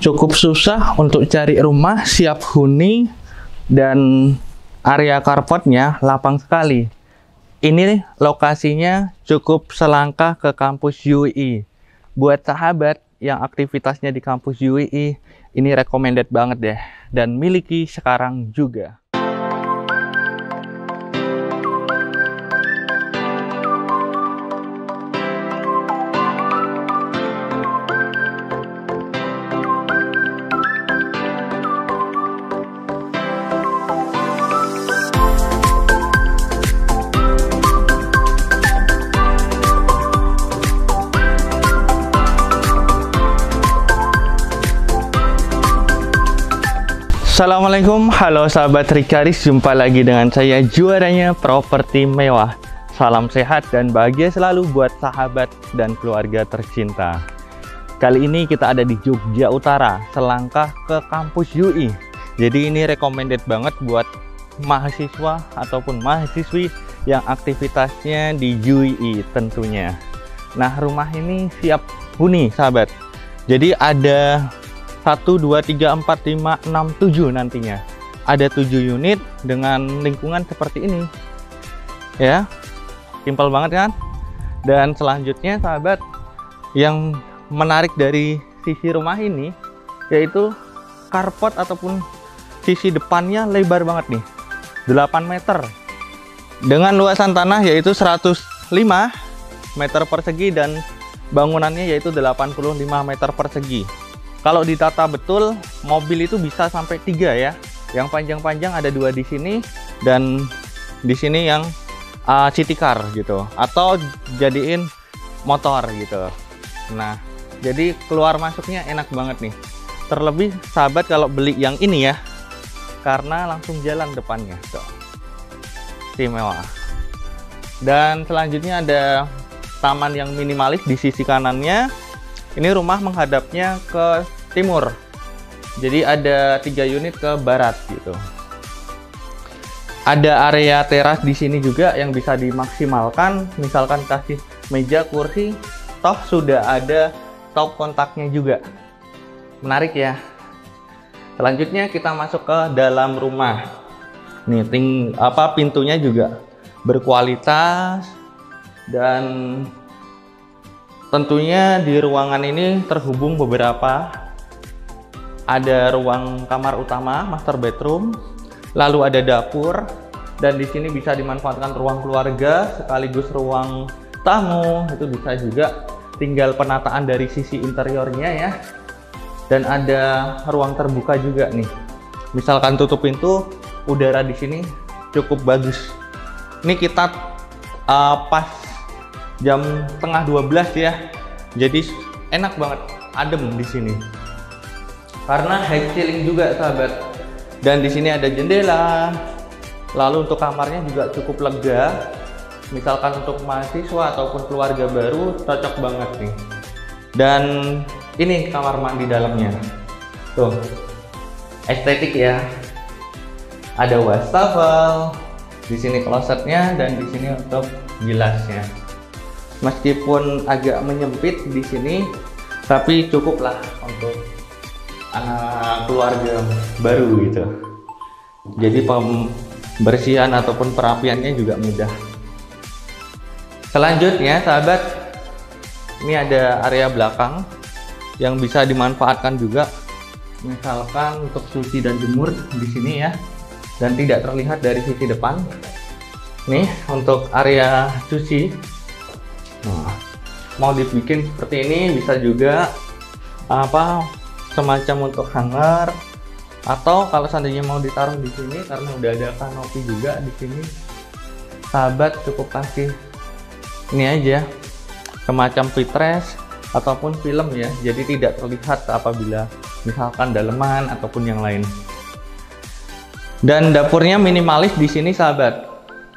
Cukup susah untuk cari rumah siap huni dan area carportnya lapang sekali. Ini lokasinya cukup selangkah ke kampus UI. Buat sahabat yang aktivitasnya di kampus UI, ini recommended banget deh. Dan miliki sekarang juga. Assalamualaikum, halo sahabat Rikaris, jumpa lagi dengan saya juaranya Properti Mewah. Salam sehat dan bahagia selalu buat sahabat dan keluarga tercinta. Kali ini kita ada di Jogja Utara, selangkah ke kampus UI. Jadi ini recommended banget buat mahasiswa ataupun mahasiswi yang aktivitasnya di UI tentunya. Nah, rumah ini siap huni sahabat. Jadi ada 1, 2, 3, 4, 5, 6, 7 nantinya. Ada 7 unit dengan lingkungan seperti ini. Ya, simpel banget kan? Dan selanjutnya sahabat, yang menarik dari sisi rumah ini yaitu carport ataupun sisi depannya lebar banget nih. 8 meter. Dengan luasan tanah yaitu 105 meter persegi dan bangunannya yaitu 85 meter persegi. Kalau ditata betul, mobil itu bisa sampai 3 ya. Yang panjang-panjang ada 2 di sini dan di sini yang city car gitu. Atau jadiin motor gitu. Nah, jadi keluar masuknya enak banget nih. Terlebih sahabat kalau beli yang ini ya, karena langsung jalan depannya. Tuh. Istimewa. Dan selanjutnya ada taman yang minimalis di sisi kanannya. Ini rumah menghadapnya ke timur, jadi ada 3 unit ke barat gitu. Ada area teras di sini juga yang bisa dimaksimalkan, misalkan kasih meja, kursi, toh sudah ada stop kontaknya juga. Menarik ya. Selanjutnya kita masuk ke dalam rumah. Nih, pintunya juga berkualitas dan tentunya di ruangan ini terhubung beberapa. Ada ruang kamar utama, master bedroom, lalu ada dapur, dan di sini bisa dimanfaatkan ruang keluarga sekaligus ruang tamu. Itu bisa juga tinggal penataan dari sisi interiornya ya. Dan ada ruang terbuka juga nih. Misalkan tutup pintu, udara di sini cukup bagus. Ini kita pas jam setengah 12 ya. Jadi enak banget, adem di sini. Karena high ceiling juga sahabat. Dan di sini ada jendela. Lalu untuk kamarnya juga cukup lega. Misalkan untuk mahasiswa ataupun keluarga baru cocok banget nih. Dan ini kamar mandi dalamnya. Tuh. Estetik ya. Ada wastafel. Di sini klosetnya dan di sini untuk gelasnya. Meskipun agak menyempit di sini, tapi cukuplah untuk anak keluarga baru gitu. Jadi pembersihan ataupun perapiannya juga mudah. Selanjutnya sahabat, ini ada area belakang yang bisa dimanfaatkan juga. Misalkan untuk cuci dan jemur di sini ya, dan tidak terlihat dari sisi depan. Nih untuk area cuci. Nah, mau dibikin seperti ini bisa juga semacam untuk hanger, atau kalau seandainya mau ditaruh di sini karena udah ada kanopi juga di sini, sahabat cukup kasih ini aja semacam footrest ataupun film ya, jadi tidak terlihat apabila misalkan daleman ataupun yang lain. Dan dapurnya minimalis di sini sahabat.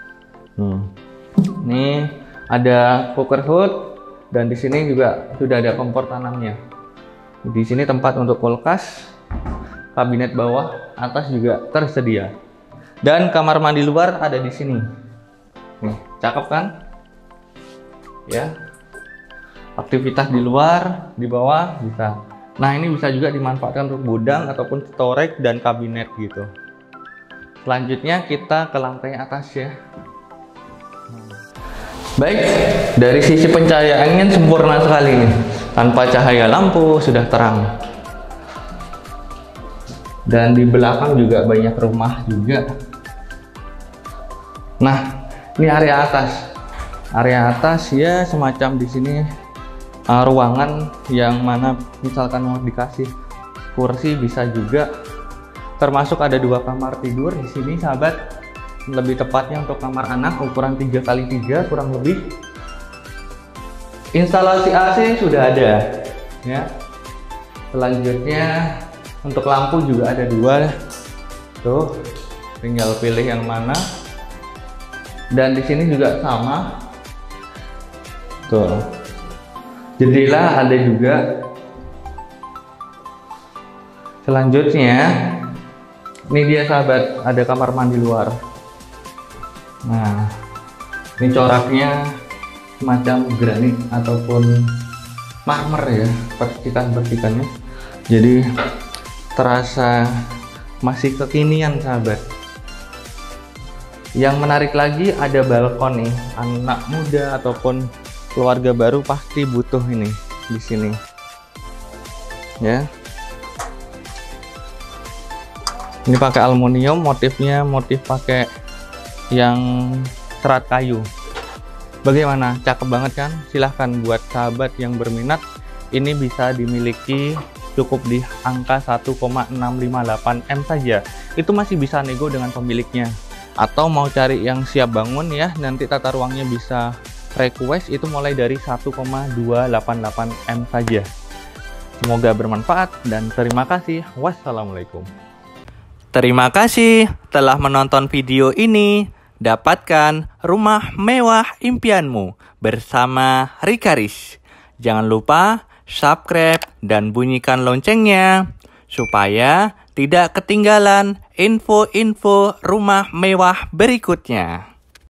Nih ada cooker hood dan di sini juga sudah ada kompor tanamnya. Di sini tempat untuk kulkas, kabinet bawah, atas juga tersedia. Dan kamar mandi luar ada di sini. Nih, cakep kan? Ya. Aktivitas di luar, di bawah bisa Nah, ini bisa juga dimanfaatkan untuk gudang ataupun storage dan kabinet gitu. Selanjutnya kita ke lantai atas ya. Baik, dari sisi pencahayaannya sempurna sekali nih. Tanpa cahaya lampu sudah terang. Dan di belakang juga banyak rumah juga. Nah, ini area atas. Area atas ya semacam di sini ruangan yang mana misalkan mau dikasih kursi bisa juga. Termasuk ada 2 kamar tidur di sini, sahabat. Lebih tepatnya untuk kamar anak ukuran 3x3 kurang lebih. Instalasi AC sudah ada ya. Selanjutnya untuk lampu juga ada 2. Tuh, tinggal pilih yang mana. Dan di sini juga sama. Tuh. Jendela ada juga. Selanjutnya ini dia sahabat, ada kamar mandi luar. Nah, ini coraknya semacam granit ataupun marmer ya, percikan-percikannya. Jadi terasa masih kekinian sahabat. Yang menarik lagi ada balkon nih. Anak muda ataupun keluarga baru pasti butuh ini di sini. Ya. Ini pakai aluminium, motifnya motif pakai yang serat kayu. Bagaimana? Cakep banget kan? Silahkan buat sahabat yang berminat, ini bisa dimiliki cukup di angka 1,658 M saja. Itu masih bisa nego dengan pemiliknya. Atau mau cari yang siap bangun ya, nanti tata ruangnya bisa request, itu mulai dari 1,288 M saja. Semoga bermanfaat dan terima kasih. Wassalamualaikum. Terima kasih telah menonton video ini. Dapatkan rumah mewah impianmu bersama Rikaris. Jangan lupa subscribe dan bunyikan loncengnya supaya tidak ketinggalan info-info rumah mewah berikutnya.